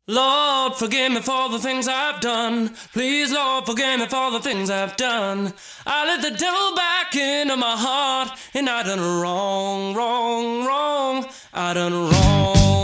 Lord, forgive me for the things I've done. Please, Lord, forgive me for the things I've done. I let the devil back into my heart, and I done wrong, wrong, wrong. I done wrong.